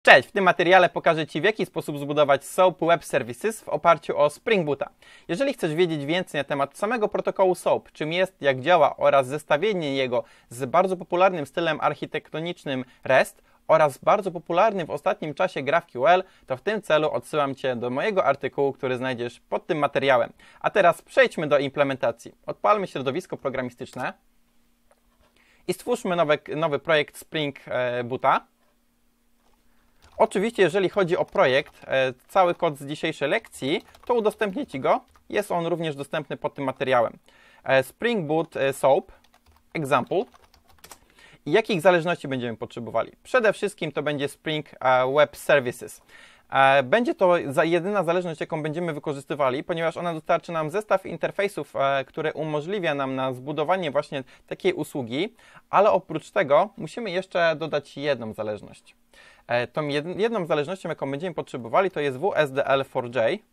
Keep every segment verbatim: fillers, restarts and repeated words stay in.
Cześć! W tym materiale pokażę Ci, w jaki sposób zbudować SOAP Web Services w oparciu o Spring Boota. Jeżeli chcesz wiedzieć więcej na temat samego protokołu SOAP, czym jest, jak działa oraz zestawienie jego z bardzo popularnym stylem architektonicznym REST oraz bardzo popularnym w ostatnim czasie GraphQL, to w tym celu odsyłam Cię do mojego artykułu, który znajdziesz pod tym materiałem. A teraz przejdźmy do implementacji. Odpalmy środowisko programistyczne i stwórzmy nowy, nowy projekt Spring Boota. Oczywiście, jeżeli chodzi o projekt, e, cały kod z dzisiejszej lekcji, to udostępnię Ci go. Jest on również dostępny pod tym materiałem. E, Spring Boot e, SOAP, example. I jakich zależności będziemy potrzebowali? Przede wszystkim to będzie Spring e, Web Services. E, będzie to za jedyna zależność, jaką będziemy wykorzystywali, ponieważ ona dostarczy nam zestaw interfejsów, e, które umożliwia nam na zbudowanie właśnie takiej usługi, ale oprócz tego musimy jeszcze dodać jedną zależność. Tą jedną zależnością, jaką będziemy potrzebowali, to jest W S D L cztery J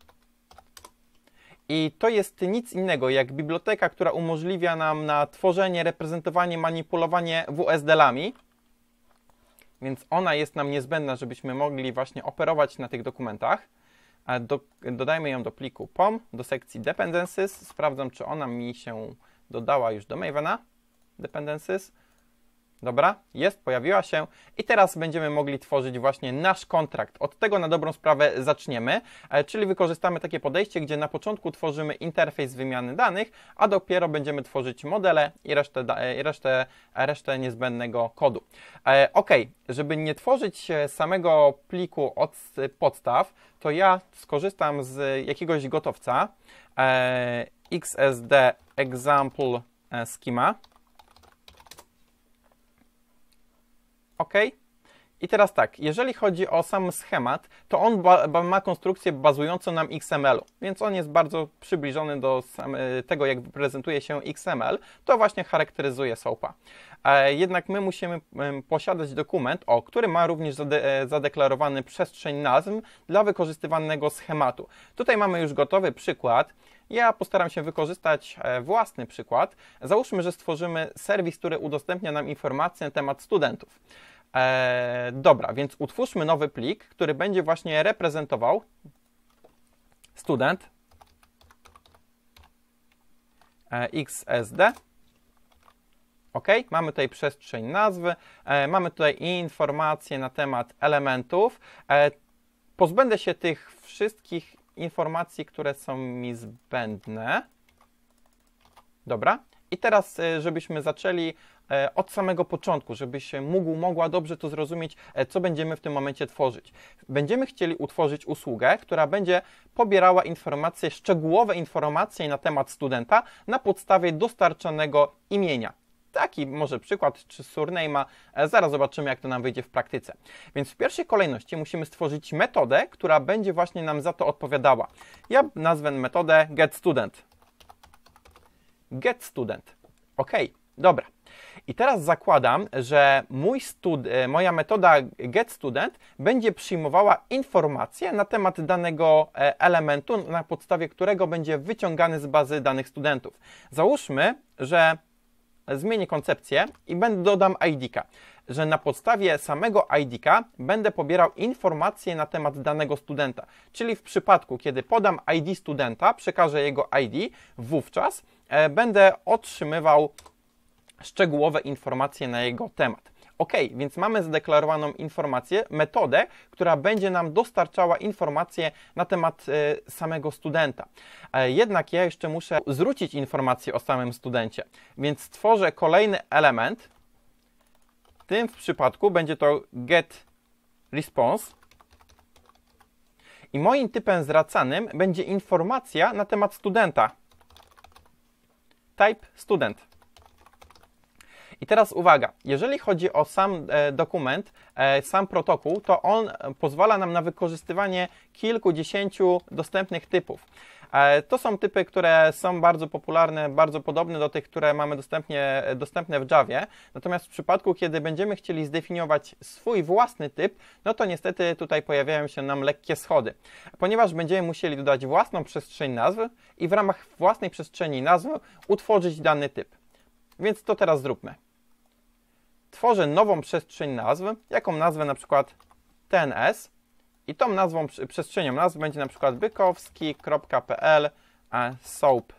i to jest nic innego jak biblioteka, która umożliwia nam na tworzenie, reprezentowanie, manipulowanie W S D L-ami, więc ona jest nam niezbędna, żebyśmy mogli właśnie operować na tych dokumentach. Do, dodajmy ją do pliku P O M, do sekcji Dependencies, sprawdzam, czy ona mi się dodała już do Mavena, Dependencies. Dobra, jest, pojawiła się i teraz będziemy mogli tworzyć właśnie nasz kontrakt. Od tego na dobrą sprawę zaczniemy, czyli wykorzystamy takie podejście, gdzie na początku tworzymy interfejs wymiany danych, a dopiero będziemy tworzyć modele i resztę, i resztę, resztę niezbędnego kodu. E, ok, żeby nie tworzyć samego pliku od podstaw, to ja skorzystam z jakiegoś gotowca e, X S D example schema. OK. I teraz tak, jeżeli chodzi o sam schemat, to on ma konstrukcję bazującą na X M L-u, więc on jest bardzo przybliżony do tego, jak prezentuje się X M L, to właśnie charakteryzuje SOAP-a. Jednak my musimy posiadać dokument, o, który ma również zade zadeklarowany przestrzeń nazw dla wykorzystywanego schematu. Tutaj mamy już gotowy przykład. Ja postaram się wykorzystać własny przykład. Załóżmy, że stworzymy serwis, który udostępnia nam informacje na temat studentów. Eee, dobra, więc utwórzmy nowy plik, który będzie właśnie reprezentował student e, X S D. OK, mamy tutaj przestrzeń nazwy, e, mamy tutaj informacje na temat elementów. E, pozbędę się tych wszystkich informacji, które są mi zbędne. Dobra. I teraz, żebyśmy zaczęli od samego początku, żebyś mógł, mogła dobrze to zrozumieć, co będziemy w tym momencie tworzyć. Będziemy chcieli utworzyć usługę, która będzie pobierała informacje, szczegółowe informacje na temat studenta na podstawie dostarczanego imienia. Taki może przykład, czy surname'a, zaraz zobaczymy, jak to nam wyjdzie w praktyce. Więc w pierwszej kolejności musimy stworzyć metodę, która będzie właśnie nam za to odpowiadała. Ja nazwę metodę getStudent. GetStudent. OK, dobra. I teraz zakładam, że mój stud moja metoda getStudent będzie przyjmowała informacje na temat danego elementu, na podstawie którego będzie wyciągany z bazy danych studentów. Załóżmy, że zmienię koncepcję i będę dodam I D-ka, że na podstawie samego I D-ka będę pobierał informacje na temat danego studenta. Czyli w przypadku, kiedy podam I D studenta, przekażę jego I D, wówczas e, będę otrzymywał szczegółowe informacje na jego temat. OK, więc mamy zadeklarowaną informację, metodę, która będzie nam dostarczała informacje na temat e, samego studenta. E, jednak ja jeszcze muszę zwrócić informacje o samym studencie, więc stworzę kolejny element. W tym w przypadku będzie to getResponse. I moim typem zwracanym będzie informacja na temat studenta. Type student. I teraz uwaga, jeżeli chodzi o sam e, dokument, e, sam protokół, to on pozwala nam na wykorzystywanie kilkudziesięciu dostępnych typów. E, to są typy, które są bardzo popularne, bardzo podobne do tych, które mamy dostępnie, dostępne w Javie. Natomiast w przypadku, kiedy będziemy chcieli zdefiniować swój własny typ, no to niestety tutaj pojawiają się nam lekkie schody, ponieważ będziemy musieli dodać własną przestrzeń nazw i w ramach własnej przestrzeni nazw utworzyć dany typ. Więc to teraz zróbmy. Tworzę nową przestrzeń nazw, jaką nazwę na przykład T N S i tą nazwą, przestrzenią nazw będzie na przykład bykowski kropka p l soap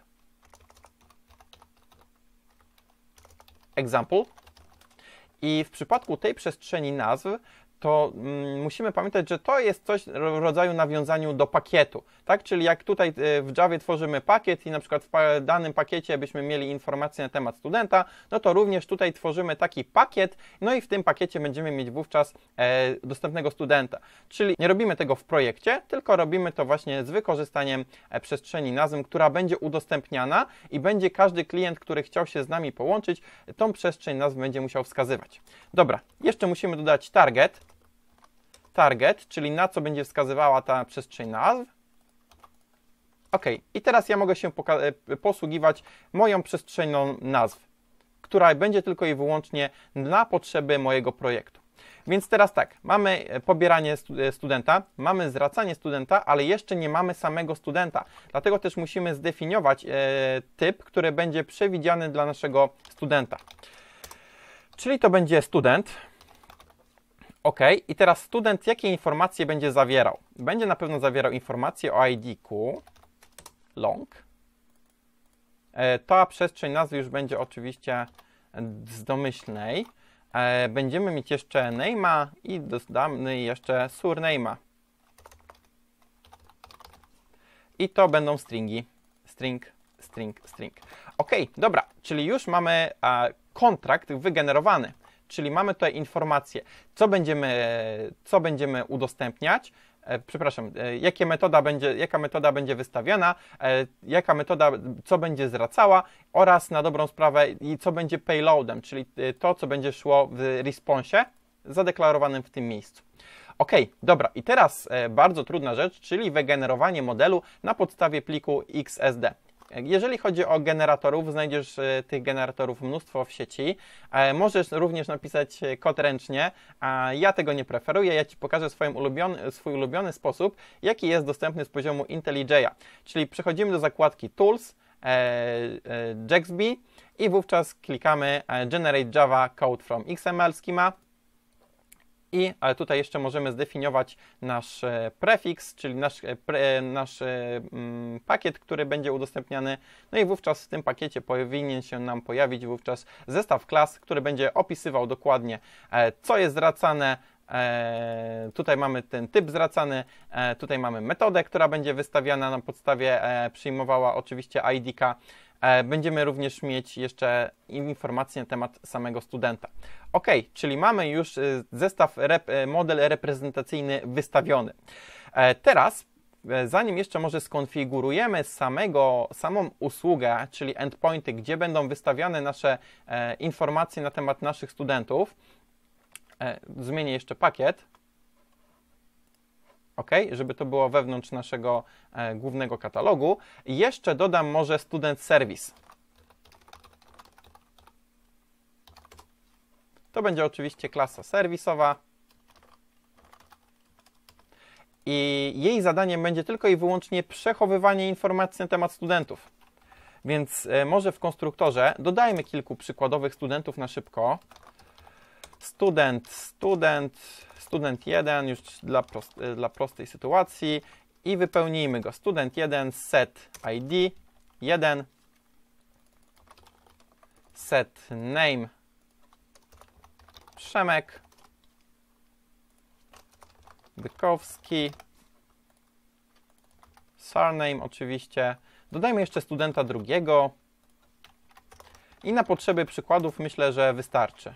example. I w przypadku tej przestrzeni nazw to mm, musimy pamiętać, że to jest coś w rodzaju nawiązaniu do pakietu, tak? Czyli jak tutaj w Javie tworzymy pakiet i na przykład w danym pakiecie byśmy mieli informacje na temat studenta, no to również tutaj tworzymy taki pakiet, no i w tym pakiecie będziemy mieć wówczas e, dostępnego studenta. Czyli nie robimy tego w projekcie, tylko robimy to właśnie z wykorzystaniem e, przestrzeni nazw, która będzie udostępniana i będzie każdy klient, który chciał się z nami połączyć, tą przestrzeń nazw będzie musiał wskazywać. Dobra, jeszcze musimy dodać target. Target, czyli na co będzie wskazywała ta przestrzeń nazw. OK, i teraz ja mogę się posługiwać moją przestrzenią nazw, która będzie tylko i wyłącznie na potrzeby mojego projektu. Więc teraz tak, mamy pobieranie studenta, mamy zwracanie studenta, ale jeszcze nie mamy samego studenta. Dlatego też musimy zdefiniować e, typ, który będzie przewidziany dla naszego studenta. Czyli to będzie student. OK, i teraz student jakie informacje będzie zawierał? Będzie na pewno zawierał informacje o I D-ku, long. E, ta przestrzeń nazwy już będzie oczywiście z domyślnej. E, będziemy mieć jeszcze name'a i dodamy jeszcze surname'a. I to będą stringi. String, string, string. OK, dobra, czyli już mamy e, kontrakt wygenerowany. Czyli mamy tutaj informacje, co będziemy, co będziemy udostępniać, e, przepraszam, e, jakie metoda będzie, jaka metoda będzie wystawiana, e, jaka metoda, co będzie zwracała oraz na dobrą sprawę i co będzie payloadem, czyli to, co będzie szło w responsie zadeklarowanym w tym miejscu. OK, dobra, i teraz e, bardzo trudna rzecz, czyli wygenerowanie modelu na podstawie pliku X S D. Jeżeli chodzi o generatorów, znajdziesz e, tych generatorów mnóstwo w sieci. E, możesz również napisać kod ręcznie, a ja tego nie preferuję. Ja Ci pokażę swoim ulubiony, swój ulubiony sposób, jaki jest dostępny z poziomu IntelliJ'a. Czyli przechodzimy do zakładki Tools, e, e, Jaxby i wówczas klikamy Generate Java Code from X M L Schema. I ale tutaj jeszcze możemy zdefiniować nasz prefiks, czyli nasz, pre, nasz mm, pakiet, który będzie udostępniany. No i wówczas w tym pakiecie powinien się nam pojawić wówczas zestaw klas, który będzie opisywał dokładnie, e, co jest zwracane. E, tutaj mamy ten typ zwracany, e, tutaj mamy metodę, która będzie wystawiana na podstawie, e, przyjmowała oczywiście I D-ka. Będziemy również mieć jeszcze informacje na temat samego studenta. OK, czyli mamy już zestaw, rep, model reprezentacyjny wystawiony. Teraz, zanim jeszcze może skonfigurujemy samego, samą usługę, czyli endpointy, gdzie będą wystawiane nasze informacje na temat naszych studentów, zmienię jeszcze pakiet. OK, żeby to było wewnątrz naszego e, głównego katalogu. I jeszcze dodam może Student Service. To będzie oczywiście klasa serwisowa. I jej zadaniem będzie tylko i wyłącznie przechowywanie informacji na temat studentów. Więc e, może w konstruktorze dodajmy kilku przykładowych studentów na szybko. Student, student, student jeden już dla, prost, dla prostej sytuacji i wypełnijmy go. Student jeden, set I D jeden, set name Przemek, Bykowski, surname oczywiście. Dodajmy jeszcze studenta drugiego i na potrzeby przykładów myślę, że wystarczy.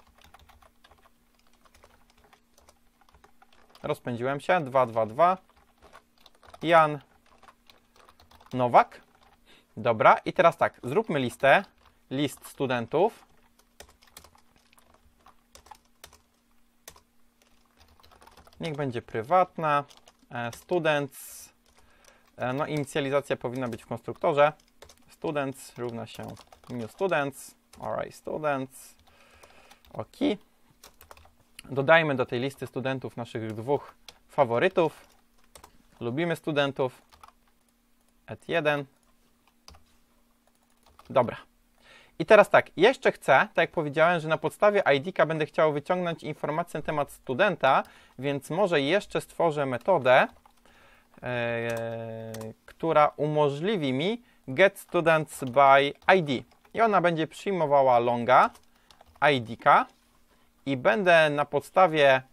Rozpędziłem się. dwa, dwa, dwa. Jan Nowak. Dobra, i teraz tak, zróbmy listę. List studentów. Niech będzie prywatna. Students. No, inicjalizacja powinna być w konstruktorze. Students równa się new students. Alright, students. OK. Dodajmy do tej listy studentów naszych dwóch faworytów. Lubimy studentów. Add jeden. Dobra. I teraz tak, jeszcze chcę, tak jak powiedziałem, że na podstawie I D-ka będę chciał wyciągnąć informację na temat studenta, więc może jeszcze stworzę metodę, e, która umożliwi mi getStudents by I D. I ona będzie przyjmowała longa I D-ka i będę na podstawie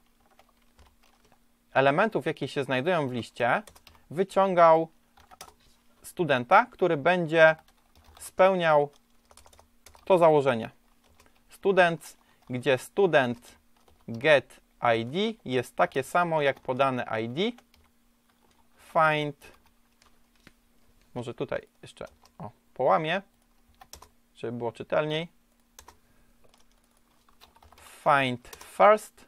elementów, jakie się znajdują w liście, wyciągał studenta, który będzie spełniał to założenie. Students, gdzie student get I D jest takie samo jak podane I D. Find, może tutaj jeszcze o, połamię, żeby było czytelniej. Find first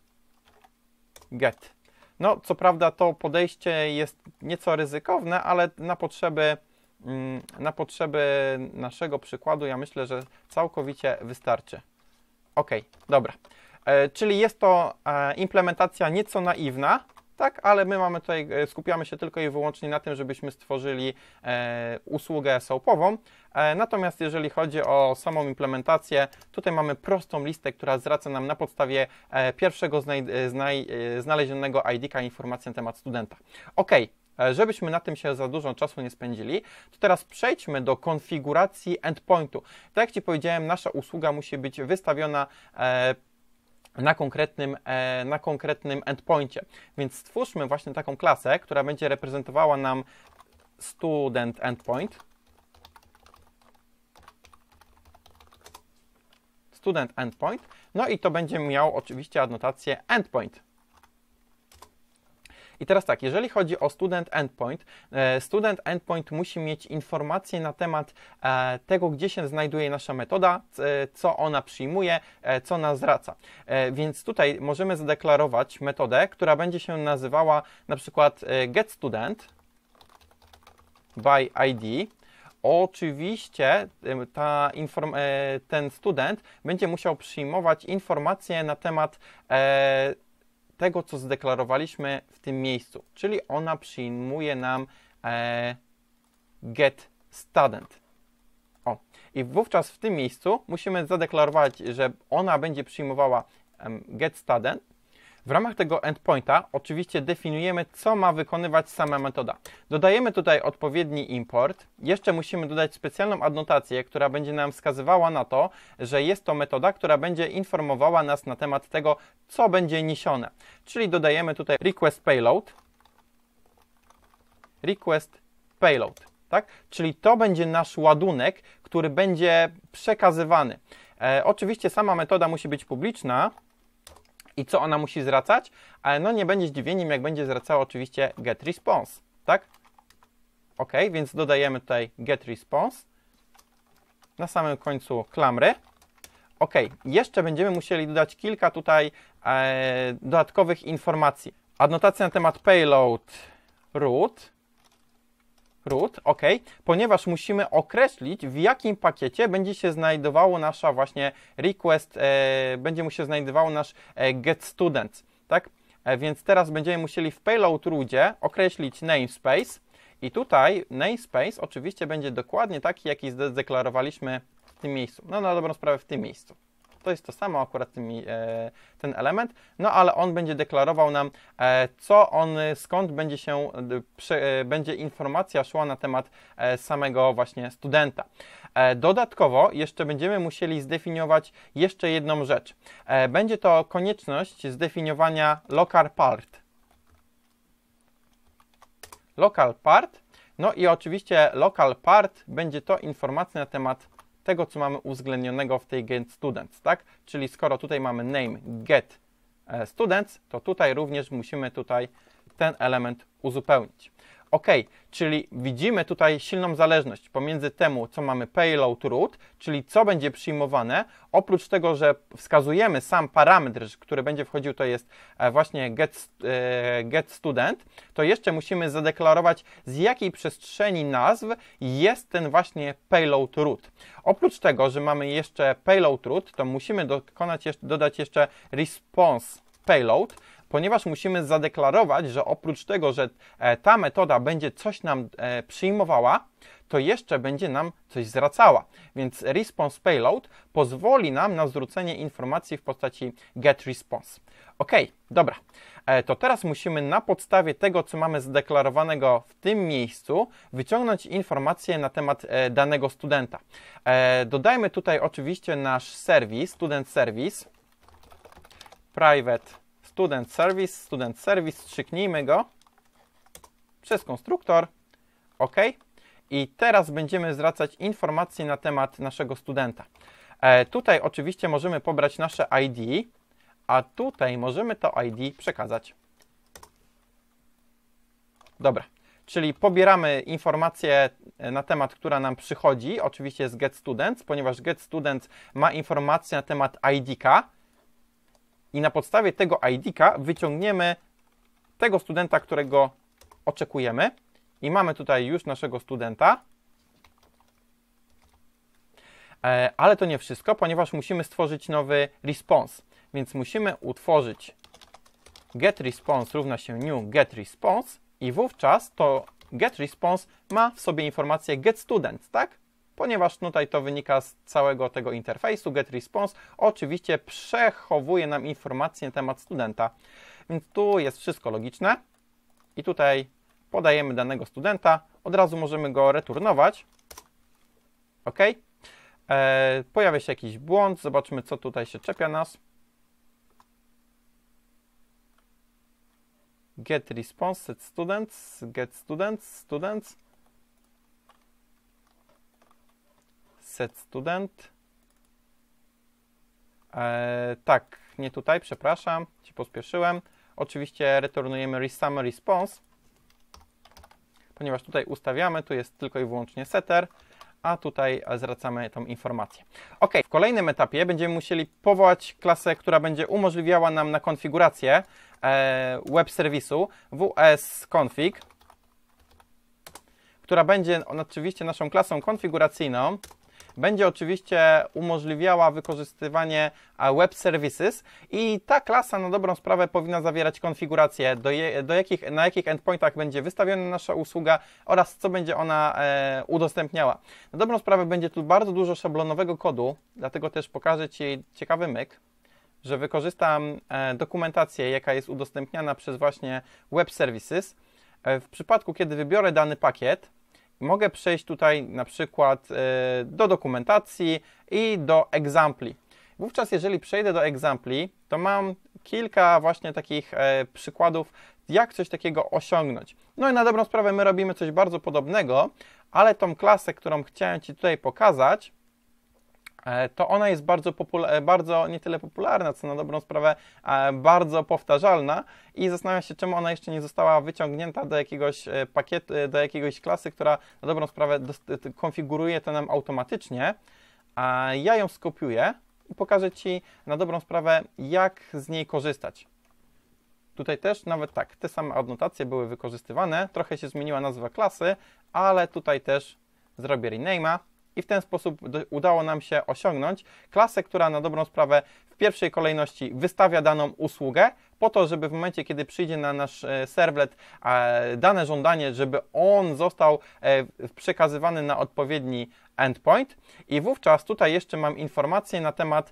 get. No, co prawda to podejście jest nieco ryzykowne, ale na potrzeby, na potrzeby naszego przykładu ja myślę, że całkowicie wystarczy. Ok, dobra. E, czyli jest to e, implementacja nieco naiwna, tak, ale my mamy tutaj, skupiamy się tylko i wyłącznie na tym, żebyśmy stworzyli e, usługę soapową. E, natomiast jeżeli chodzi o samą implementację, tutaj mamy prostą listę, która zwraca nam na podstawie e, pierwszego znaj, znaj, znalezionego I D-ka informację na temat studenta. Ok, e, żebyśmy na tym się za dużo czasu nie spędzili, to teraz przejdźmy do konfiguracji endpointu. Tak jak Ci powiedziałem, nasza usługa musi być wystawiona e, na konkretnym, e, na konkretnym endpoincie. Więc stwórzmy właśnie taką klasę, która będzie reprezentowała nam student endpoint. Student endpoint. No i to będzie miał oczywiście adnotację endpoint. I teraz tak, jeżeli chodzi o student endpoint, student endpoint musi mieć informacje na temat tego, gdzie się znajduje nasza metoda, co ona przyjmuje, co nas zwraca. Więc tutaj możemy zadeklarować metodę, która będzie się nazywała na przykład getStudent by I D. Oczywiście ta inform ten student będzie musiał przyjmować informacje na temat tego, co zdeklarowaliśmy w tym miejscu, czyli ona przyjmuje nam e, getStudent. O, i wówczas w tym miejscu musimy zadeklarować, że ona będzie przyjmowała um, getStudent. W ramach tego endpointa oczywiście definiujemy, co ma wykonywać sama metoda. Dodajemy tutaj odpowiedni import. Jeszcze musimy dodać specjalną adnotację, która będzie nam wskazywała na to, że jest to metoda, która będzie informowała nas na temat tego, co będzie niesione. Czyli dodajemy tutaj request payload. Request payload, tak? Czyli to będzie nasz ładunek, który będzie przekazywany. E, oczywiście sama metoda musi być publiczna. I co ona musi zwracać? Ale no nie będzie zdziwieniem, jak będzie zwracała oczywiście getResponse, tak? Ok, więc dodajemy tutaj getResponse. Na samym końcu klamry. Ok, jeszcze będziemy musieli dodać kilka tutaj e, dodatkowych informacji. Adnotacja na temat payload root. root, ok, ponieważ musimy określić, w jakim pakiecie będzie się znajdowało nasza właśnie request, e, będzie mu się znajdowało nasz e, getStudents, tak? E, więc teraz będziemy musieli w payload rootie określić namespace i tutaj namespace oczywiście będzie dokładnie taki, jaki zdeklarowaliśmy w tym miejscu. No na dobrą sprawę w tym miejscu. To jest to samo akurat ten, e, ten element, no ale on będzie deklarował nam, e, co on, skąd będzie się, prze, e, będzie informacja szła na temat e, samego właśnie studenta. E, dodatkowo jeszcze będziemy musieli zdefiniować jeszcze jedną rzecz. E, będzie to konieczność zdefiniowania local part. Local part, no i oczywiście local part będzie to informacja na temat tego, co mamy uwzględnionego w tej getStudents, tak? Czyli skoro tutaj mamy name getStudents, to tutaj również musimy tutaj ten element uzupełnić. Ok, czyli widzimy tutaj silną zależność pomiędzy temu, co mamy payload root, czyli co będzie przyjmowane. Oprócz tego, że wskazujemy sam parametr, który będzie wchodził, to jest właśnie get, getStudent, to jeszcze musimy zadeklarować, z jakiej przestrzeni nazw jest ten właśnie payload root. Oprócz tego, że mamy jeszcze payload root, to musimy dokonać, dodać jeszcze response payload, ponieważ musimy zadeklarować, że oprócz tego, że ta metoda będzie coś nam przyjmowała, to jeszcze będzie nam coś zwracała. Więc response payload pozwoli nam na zwrócenie informacji w postaci getResponse. Ok, dobra. To teraz musimy na podstawie tego, co mamy zdeklarowanego w tym miejscu, wyciągnąć informacje na temat danego studenta. Dodajmy tutaj oczywiście nasz serwis, student service, private student service, student service, strzyknijmy go przez konstruktor. OK. I teraz będziemy zwracać informacje na temat naszego studenta. E, tutaj oczywiście możemy pobrać nasze I D, a tutaj możemy to I D przekazać. Dobra, czyli pobieramy informację na temat, która nam przychodzi, oczywiście z getStudents, ponieważ getStudents ma informację na temat I D-ka i na podstawie tego I D-ka wyciągniemy tego studenta, którego oczekujemy. I mamy tutaj już naszego studenta, ale to nie wszystko, ponieważ musimy stworzyć nowy response, więc musimy utworzyć getResponse równa się new getResponse i wówczas to getResponse ma w sobie informację getStudent, tak? Ponieważ tutaj to wynika z całego tego interfejsu, getResponse oczywiście przechowuje nam informacje na temat studenta, więc tu jest wszystko logiczne i tutaj podajemy danego studenta, od razu możemy go returnować. OK. E, pojawia się jakiś błąd, zobaczmy, co tutaj się czepia nas. Get response, set students, get students, students, set student. E, tak, nie tutaj, przepraszam, ci pospieszyłem. Oczywiście returnujemy same response, ponieważ tutaj ustawiamy, tu jest tylko i wyłącznie setter, a tutaj zwracamy tą informację. OK, w kolejnym etapie będziemy musieli powołać klasę, która będzie umożliwiała nam na konfigurację e, web serwisu W S config, która będzie oczywiście naszą klasą konfiguracyjną. Będzie oczywiście umożliwiała wykorzystywanie web services i ta klasa na dobrą sprawę powinna zawierać konfigurację, do, je, do jakich, na jakich endpointach będzie wystawiona nasza usługa oraz co będzie ona e, udostępniała. Na dobrą sprawę będzie tu bardzo dużo szablonowego kodu, dlatego też pokażę Ci ciekawy myk, że wykorzystam e, dokumentację, jaka jest udostępniana przez właśnie web services. E, w przypadku, kiedy wybiorę dany pakiet, mogę przejść tutaj na przykład do dokumentacji i do egzampli. Wówczas, jeżeli przejdę do egzampli, to mam kilka właśnie takich przykładów, jak coś takiego osiągnąć. No i na dobrą sprawę my robimy coś bardzo podobnego, ale tą klasę, którą chciałem Ci tutaj pokazać, to ona jest bardzo, bardzo nie tyle popularna, co na dobrą sprawę bardzo powtarzalna i zastanawiam się, czemu ona jeszcze nie została wyciągnięta do jakiegoś pakietu, do jakiegoś klasy, która na dobrą sprawę konfiguruje to nam automatycznie, a ja ją skopiuję i pokażę Ci na dobrą sprawę, jak z niej korzystać. Tutaj też nawet tak, te same adnotacje były wykorzystywane, trochę się zmieniła nazwa klasy, ale tutaj też zrobię rename'a. I w ten sposób udało nam się osiągnąć klasę, która na dobrą sprawę w pierwszej kolejności wystawia daną usługę, po to, żeby w momencie, kiedy przyjdzie na nasz serwlet dane żądanie, żeby on został przekazywany na odpowiedni endpoint. I wówczas tutaj jeszcze mam informację na temat,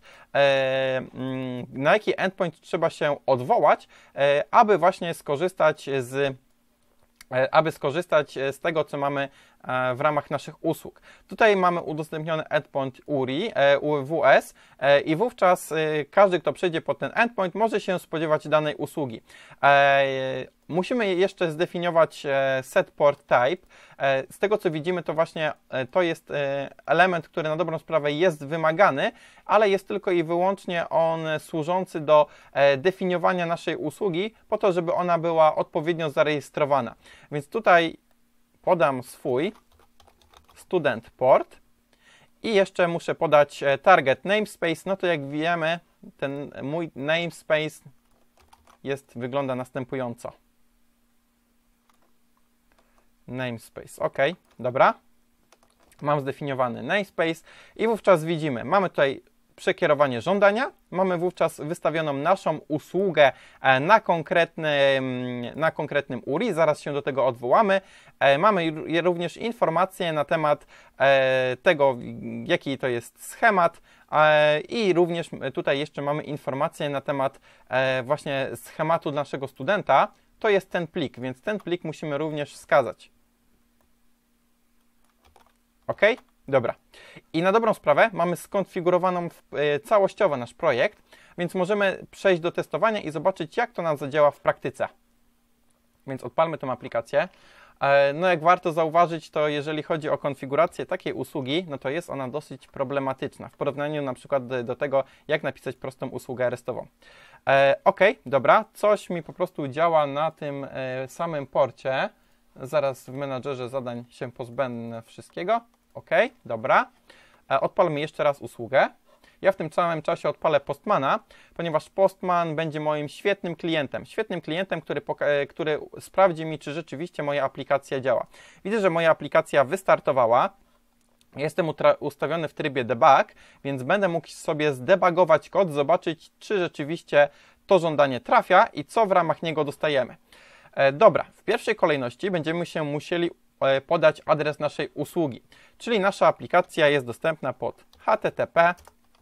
na jaki endpoint trzeba się odwołać, aby właśnie skorzystać z aby skorzystać z tego, co mamy w ramach naszych usług. Tutaj mamy udostępniony endpoint U R I, W S i wówczas każdy, kto przejdzie pod ten endpoint, może się spodziewać danej usługi. Musimy jeszcze zdefiniować set port type. Z tego, co widzimy, to właśnie to jest element, który na dobrą sprawę jest wymagany, ale jest tylko i wyłącznie on służący do definiowania naszej usługi, po to, żeby ona była odpowiednio zarejestrowana. Więc tutaj podam swój student port i jeszcze muszę podać target namespace. No to jak wiemy, ten mój namespace jest, wygląda następująco. Namespace, OK, dobra. Mam zdefiniowany namespace i wówczas widzimy, mamy tutaj przekierowanie żądania. Mamy wówczas wystawioną naszą usługę na konkretnym, na konkretnym U R I. Zaraz się do tego odwołamy. Mamy również informacje na temat tego, jaki to jest schemat i również tutaj jeszcze mamy informacje na temat właśnie schematu naszego studenta. To jest ten plik, więc ten plik musimy również wskazać. OK? Dobra. I na dobrą sprawę mamy skonfigurowaną całościowo nasz projekt, więc możemy przejść do testowania i zobaczyć, jak to nam zadziała w praktyce. Więc odpalmy tę aplikację. No jak warto zauważyć, to jeżeli chodzi o konfigurację takiej usługi, no to jest ona dosyć problematyczna w porównaniu na przykład do tego, jak napisać prostą usługę restową. OK, dobra, coś mi po prostu działa na tym samym porcie. Zaraz w menadżerze zadań się pozbędę wszystkiego. OK, dobra. Odpalmy jeszcze raz usługę. Ja w tym samym czasie odpalę Postmana, ponieważ Postman będzie moim świetnym klientem. Świetnym klientem, który, który sprawdzi mi, czy rzeczywiście moja aplikacja działa. Widzę, że moja aplikacja wystartowała. Jestem ustawiony w trybie debug, więc będę mógł sobie zdebugować kod, zobaczyć, czy rzeczywiście to żądanie trafia i co w ramach niego dostajemy. E, dobra, w pierwszej kolejności będziemy się musieli podać adres naszej usługi, czyli nasza aplikacja jest dostępna pod H T T P,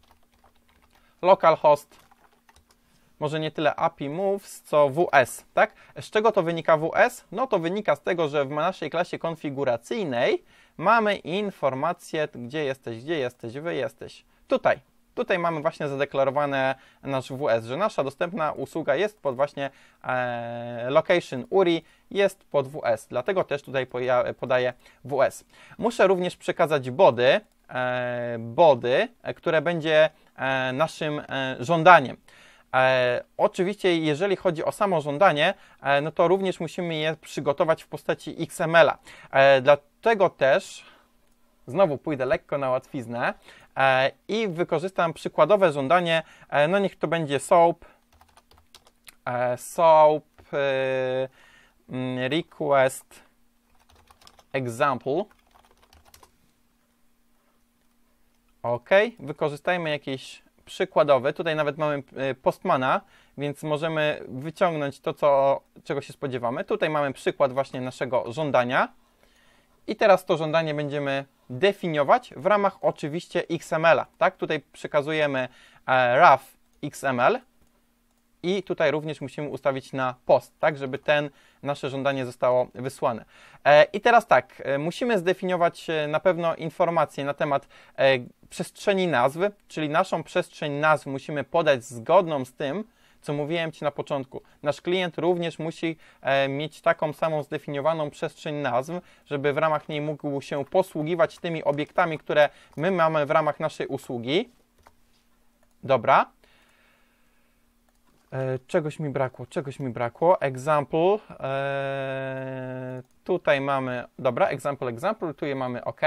localhost, może nie tyle A P I moves, co W S, tak? Z czego to wynika W S? No to wynika z tego, że w naszej klasie konfiguracyjnej mamy informację, gdzie jesteś, gdzie jesteś, wy jesteś, tutaj. Tutaj mamy właśnie zadeklarowane nasz W S, że nasza dostępna usługa jest pod właśnie e, location U R I, jest pod W S, dlatego też tutaj podaję W S. Muszę również przekazać body, e, body, które będzie e, naszym e, żądaniem. E, oczywiście, jeżeli chodzi o samo żądanie, e, no to również musimy je przygotować w postaci X M L-a. E, dlatego też znowu pójdę lekko na łatwiznę e, i wykorzystam przykładowe żądanie, e, no niech to będzie soap, e, soap e, request example. OK, wykorzystajmy jakieś przykładowe. Tutaj nawet mamy Postmana, więc możemy wyciągnąć to, co, czego się spodziewamy. Tutaj mamy przykład właśnie naszego żądania. I teraz to żądanie będziemy definiować w ramach oczywiście X M L-a. Tak? Tutaj przekazujemy e, rough X M L i tutaj również musimy ustawić na post, tak, żeby ten nasze żądanie zostało wysłane. E, I teraz tak, e, musimy zdefiniować e, na pewno informacje na temat e, przestrzeni nazwy, czyli naszą przestrzeń nazw musimy podać zgodną z tym, co mówiłem Ci na początku. Nasz klient również musi e, mieć taką samą zdefiniowaną przestrzeń nazw, żeby w ramach niej mógł się posługiwać tymi obiektami, które my mamy w ramach naszej usługi. Dobra. E, czegoś mi brakło, czegoś mi brakło. Example. E, tutaj mamy, dobra, example, example, tu je mamy OK.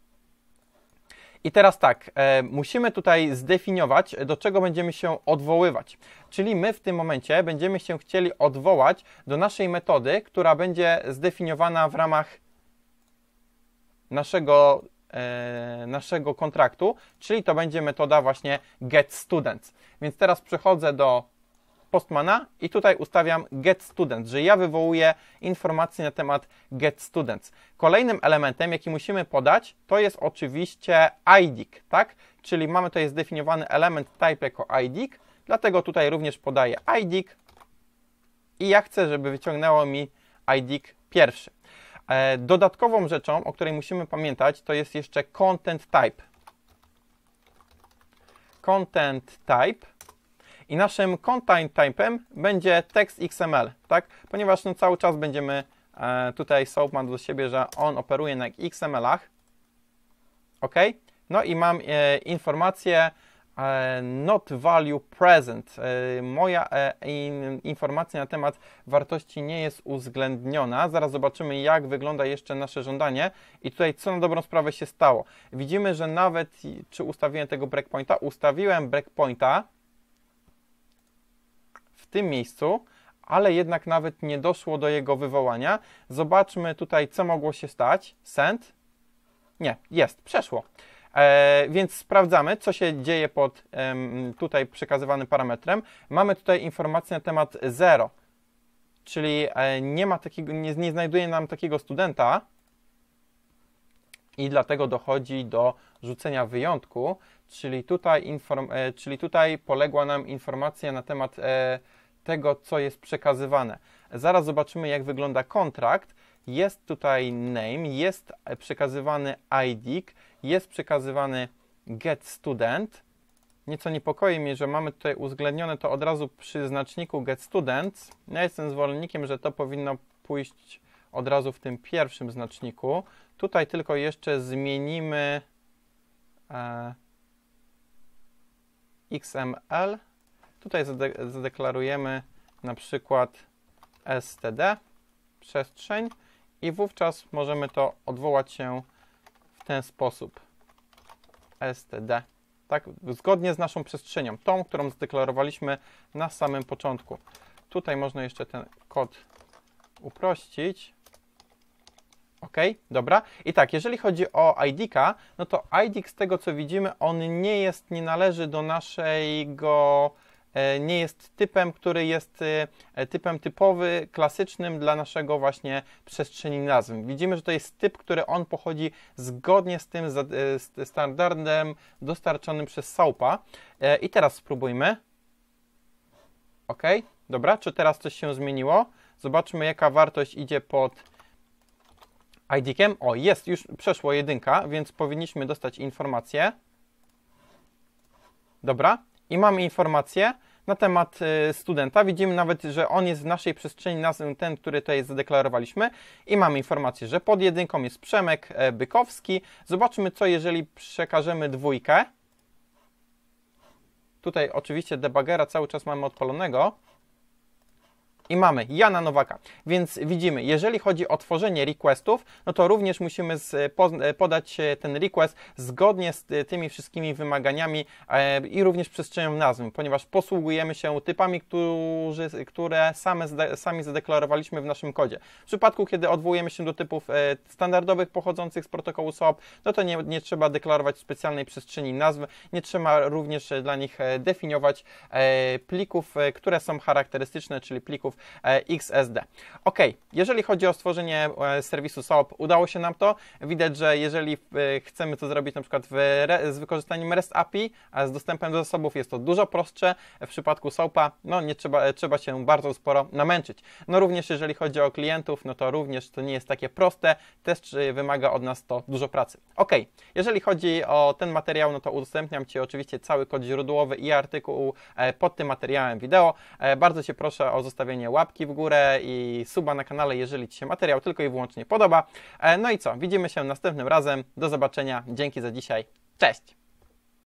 I teraz tak, e, musimy tutaj zdefiniować, do czego będziemy się odwoływać. Czyli my w tym momencie będziemy się chcieli odwołać do naszej metody, która będzie zdefiniowana w ramach naszego, e, naszego kontraktu, czyli to będzie metoda właśnie getStudents. Więc teraz przechodzę do Postmana i tutaj ustawiam getStudents, że ja wywołuję informacje na temat getStudents. Kolejnym elementem, jaki musimy podać, to jest oczywiście I D I C, tak? Czyli mamy tutaj zdefiniowany element type jako I D I C, dlatego tutaj również podaję I D I C i ja chcę, żeby wyciągnęło mi I D I C pierwszy. Dodatkową rzeczą, o której musimy pamiętać, to jest jeszcze content type. Content type. I naszym content type'em będzie text X M L, tak? Ponieważ no, cały czas będziemy, e, tutaj soap ma do siebie, że on operuje na X M L-ach. OK? No i mam e, informację e, not value present. E, moja e, in, informacja na temat wartości nie jest uwzględniona. Zaraz zobaczymy, jak wygląda jeszcze nasze żądanie. I tutaj co na dobrą sprawę się stało. Widzimy, że nawet, czy ustawiłem tego breakpointa? Ustawiłem breakpointa w tym miejscu, ale jednak nawet nie doszło do jego wywołania. Zobaczmy tutaj, co mogło się stać. Send. Nie, jest, przeszło. E, więc sprawdzamy, co się dzieje pod e, tutaj przekazywanym parametrem. Mamy tutaj informację na temat zero, czyli e, nie ma takiego, nie, nie znajduje nam takiego studenta i dlatego dochodzi do rzucenia wyjątku, czyli tutaj, inform, e, czyli tutaj poległa nam informacja na temat e, tego, co jest przekazywane. Zaraz zobaczymy, jak wygląda kontrakt. Jest tutaj name, jest przekazywany I D K, jest przekazywany getStudent. Nieco niepokoi mnie, że mamy tutaj uwzględnione to od razu przy znaczniku getStudents. Ja jestem zwolennikiem, że to powinno pójść od razu w tym pierwszym znaczniku. Tutaj tylko jeszcze zmienimy e, X M L. Tutaj zade zadeklarujemy na przykład std, przestrzeń, i wówczas możemy to odwołać się w ten sposób. std. Tak, zgodnie z naszą przestrzenią, tą, którą zadeklarowaliśmy na samym początku. Tutaj można jeszcze ten kod uprościć. OK, dobra. I tak, jeżeli chodzi o I D K, no to I D K, z tego co widzimy, on nie jest, nie należy do naszego, nie jest typem, który jest typem typowy, klasycznym dla naszego właśnie przestrzeni nazw. Widzimy, że to jest typ, który on pochodzi zgodnie z tym standardem dostarczonym przez SOAP-a. I teraz spróbujmy. OK, dobra, czy teraz coś się zmieniło? Zobaczmy, jaka wartość idzie pod I D K-iem. O, jest, już przeszło jedynka, więc powinniśmy dostać informację. Dobra, i mamy informację na temat y, studenta. Widzimy nawet, że on jest w naszej przestrzeni nazwy, ten, który tutaj zadeklarowaliśmy. I mamy informację, że pod jedynką jest Przemek e, Bykowski. Zobaczmy, co jeżeli przekażemy dwójkę. Tutaj oczywiście debuggera cały czas mamy odpalonego. I mamy Jana Nowaka. Więc widzimy, jeżeli chodzi o tworzenie requestów, no to również musimy z, po, podać ten request zgodnie z tymi wszystkimi wymaganiami e, i również przestrzenią nazwy, ponieważ posługujemy się typami, którzy, które same, sami zadeklarowaliśmy w naszym kodzie. W przypadku, kiedy odwołujemy się do typów e, standardowych pochodzących z protokołu SOAP, no to nie, nie trzeba deklarować specjalnej przestrzeni nazwy, nie trzeba również dla nich definiować e, plików, e, które są charakterystyczne, czyli plików X S D. OK, jeżeli chodzi o stworzenie serwisu SOAP, udało się nam to. Widać, że jeżeli chcemy to zrobić na przykład w, z wykorzystaniem REST A P I, a z dostępem do zasobów jest to dużo prostsze. W przypadku SOAP-a no nie trzeba, trzeba się bardzo sporo namęczyć. No również jeżeli chodzi o klientów, no to również to nie jest takie proste. Też wymaga od nas to dużo pracy. OK, jeżeli chodzi o ten materiał, no to udostępniam Ci oczywiście cały kod źródłowy i artykuł pod tym materiałem wideo. Bardzo Cię proszę o zostawienie łapki w górę i suba na kanale, jeżeli Ci się materiał tylko i wyłącznie podoba. No i co? Widzimy się następnym razem. Do zobaczenia. Dzięki za dzisiaj. Cześć!